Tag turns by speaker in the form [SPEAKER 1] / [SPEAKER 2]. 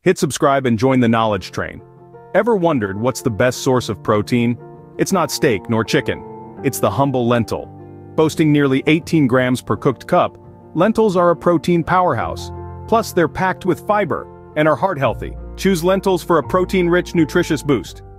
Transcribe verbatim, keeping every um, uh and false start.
[SPEAKER 1] Hit subscribe and join the knowledge train. Ever wondered what's the best source of protein? It's not steak nor chicken. It's the humble lentil. Boasting nearly eighteen grams per cooked cup, lentils are a protein powerhouse. Plus they're packed with fiber and are heart healthy. Choose lentils for a protein-rich, nutritious boost.